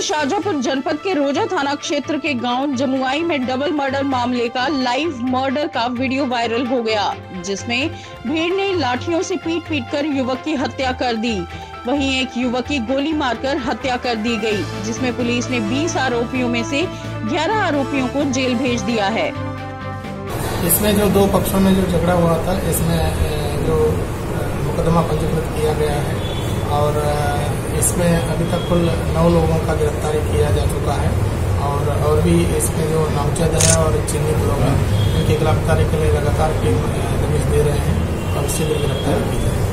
शाजापुर जनपद के रोजा थाना क्षेत्र के गांव जमुआई में डबल मर्डर मामले का लाइव मर्डर का वीडियो वायरल हो गया, जिसमें भीड़ ने लाठियों से पीट कर युवक की हत्या कर दी। वहीं एक युवक की गोली मारकर हत्या कर दी गई, जिसमें पुलिस ने 20 आरोपियों में से 11 आरोपियों को जेल भेज दिया है। इसमें जो दो पक्षों में जो झगड़ा हुआ था, इसमें जो मुकदमा पंजीकृत किया गया है और इसमें अभी तक कुल 9 लोगों का गिरफ्तारी किया जा चुका है और भी इसमें जो नामजद है और चिन्हित लोग हैं, उनकी गिरफ्तारी के लिए लगातार टीम दबिश दे रहे हैं और शीघ्र गिरफ्तारी की जाए।